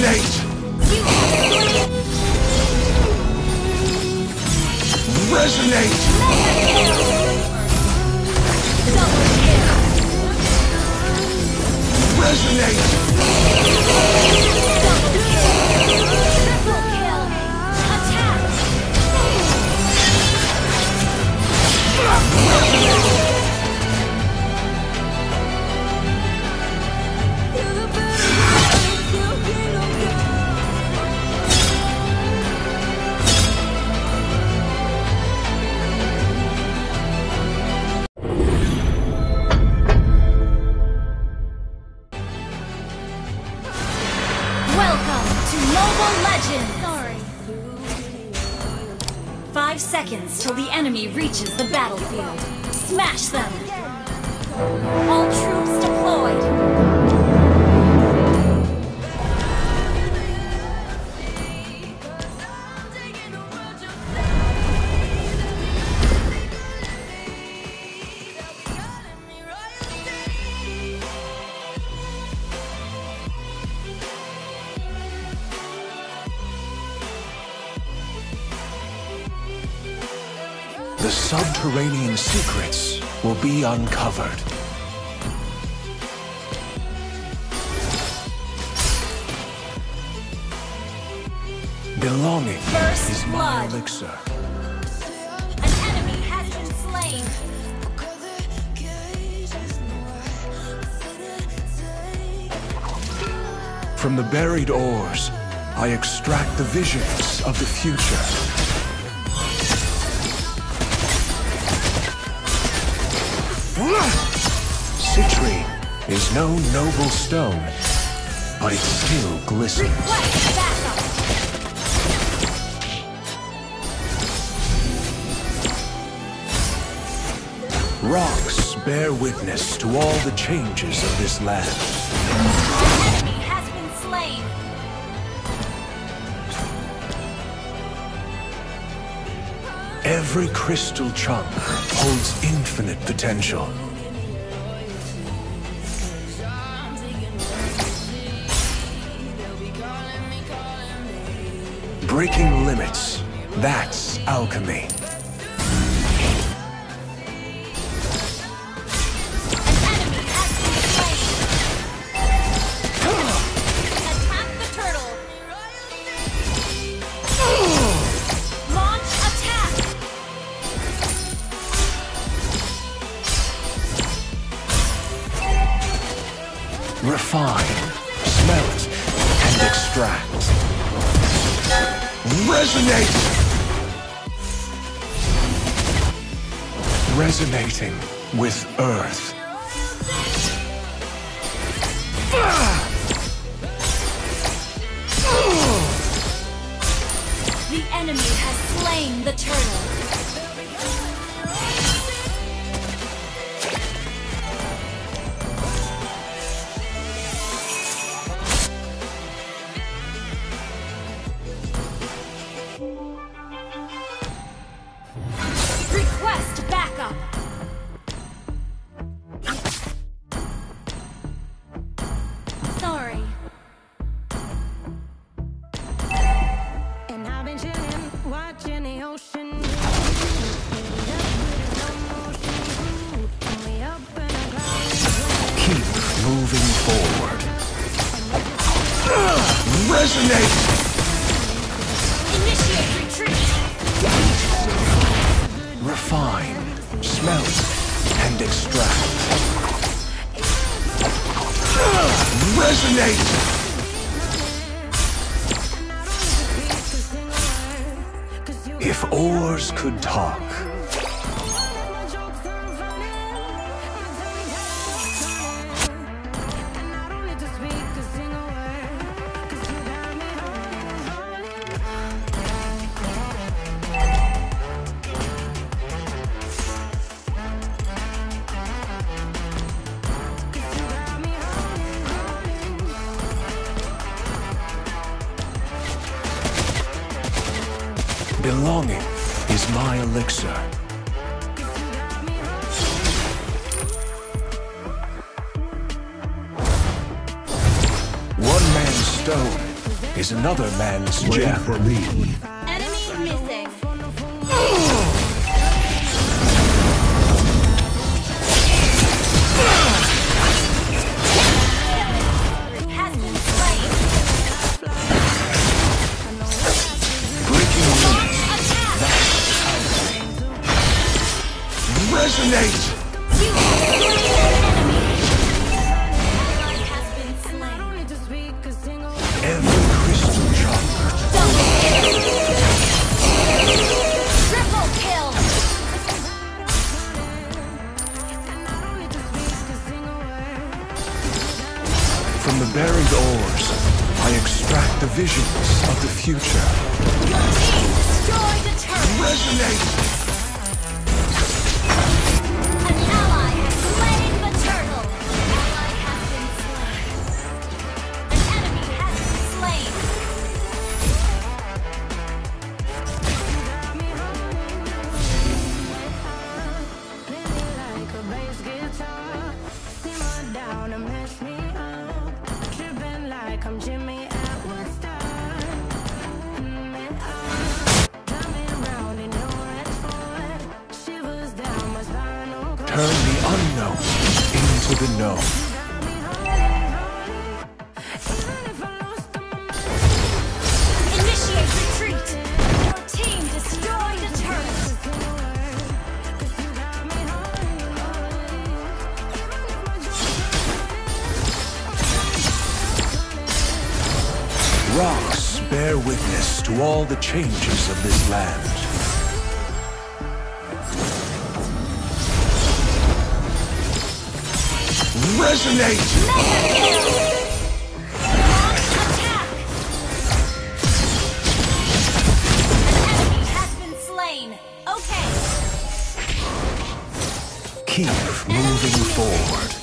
Resonate! Resonate! Resonate! Welcome to Mobile Legends! Sorry. 5 seconds till the enemy reaches the battlefield. Smash them! All troops deployed! The subterranean secrets will be uncovered. Belonging First is my blood. elixir. An enemy has been slain! From the buried ores, I extract the visions of the future. Citrine is no noble stone, but it still glistens. Request backup! Rocks bear witness to all the changes of this land. An enemy has been slain! Every crystal chunk holds infinite potential. Breaking limits, that's alchemy. An enemy has been slain! Attack the turtle! Launch attack! Refine, smelt, and extract. Resonate! Resonating with Earth. The enemy has slain the turtle. Request backup. Sorry. And I've been chilling, watching the ocean. Keep moving forward. Resonate! Initiate retreat. Refine, smelt, and extract. Resonate! If ores could talk, belonging is my elixir. One man's stone is another man's Wait gem. for me. Enemy missing. Has been slain. Breaking limits. Attack! Resonate! You have slain an enemy. Ally has been slain. Every crystal chakra. Double kill. Triple kill. From the buried ores, I extract the visions of the future. Your team destroyed a turret. Resonate! An ally has slain the turtle. Ally has been slain. An enemy has been slain. I'm Jimmy at Woodstock. Tell me around in your red Ford. Shivers down my spinal cord. Turn the unknown into the known. Initiate retreat. Your team destroyed a turret. Rocks bear witness to all the changes of this land. Resonate! Mega kill. Launch attack. An enemy has been slain. Okay. Keep moving forward.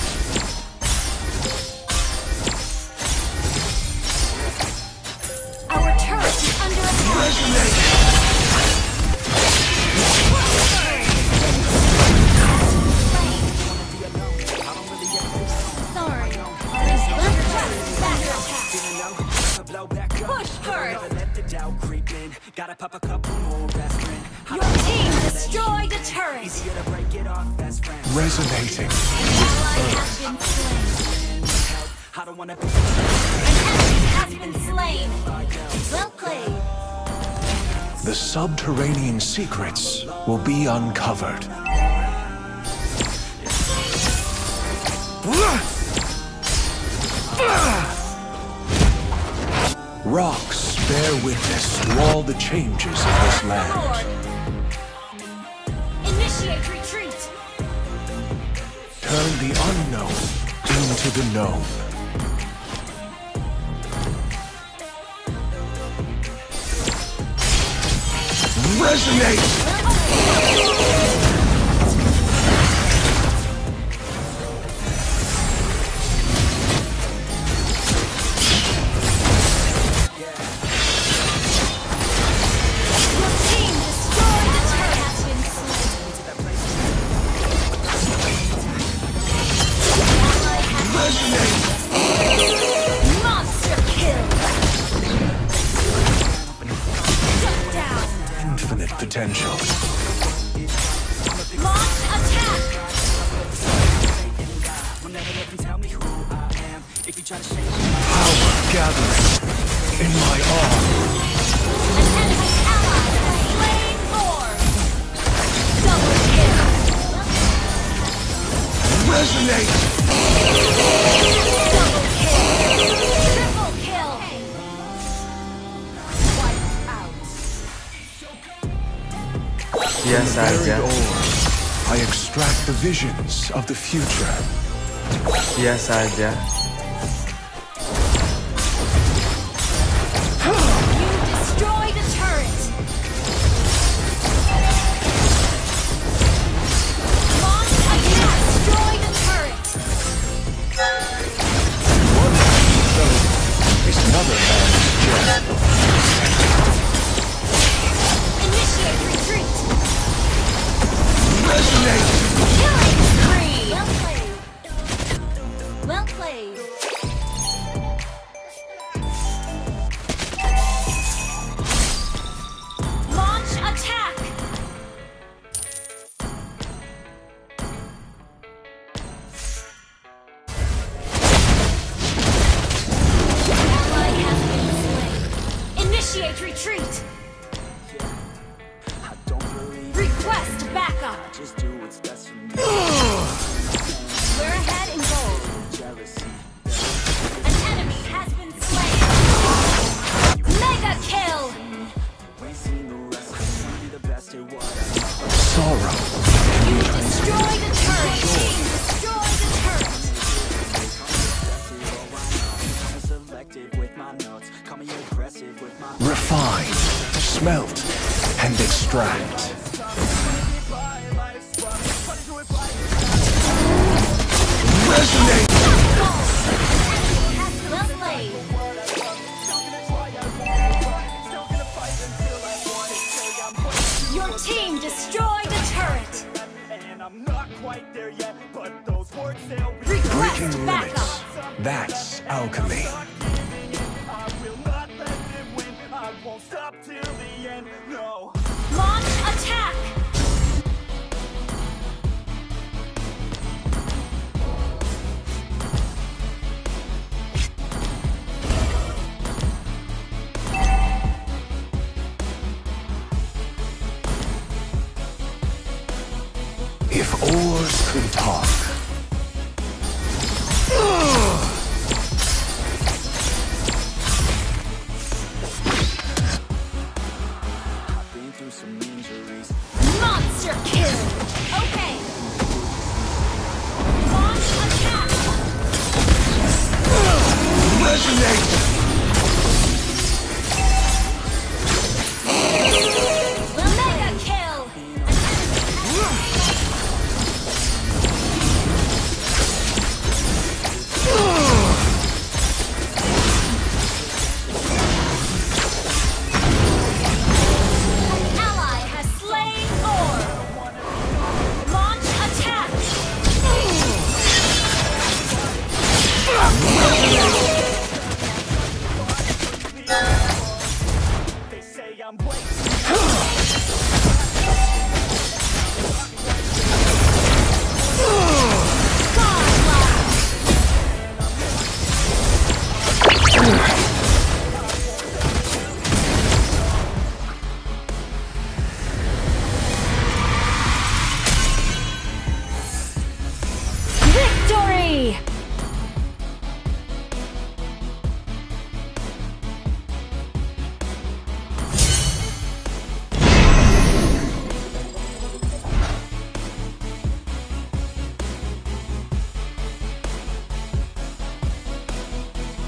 Our turret is under attack. Resonate! Sorry. Push first. Your team destroyed a turret. Resonating. Ally has been slain. An enemy has been slain. Well played. The subterranean secrets will be uncovered. Rocks bear witness to all the changes of this land. Lord. Initiate retreat. Turn the unknown into the known. Resonate! Your team destroyed the turret. Has been slain. Ally has Resonate! monster kill. Shut down. Infinite potential. Launch attack. Power gathering in my arm. An enemy ally has slain Thor. Double kill. Resonate! Double kill. Triple kill. Wiped out. Dia Buried saja, ores, I extract the visions of the future. dia saja. You destroyed a turret. Launch attack. Destroyed a turret. Is another man's gem. Initiate retreat. Resonate! Killing spree. Well played. Well played. smelt and extract. Resonate! Well played. Your team destroyed a turret. And I'm not quite there yet, but those words they'll be Breaking Request limits. backup. That's alchemy. I will not let them win. I won't stop till the end. No. Launch attack. If oars could talk. Been through some injuries. Monster kill. Okay. Launch attack. Resonate!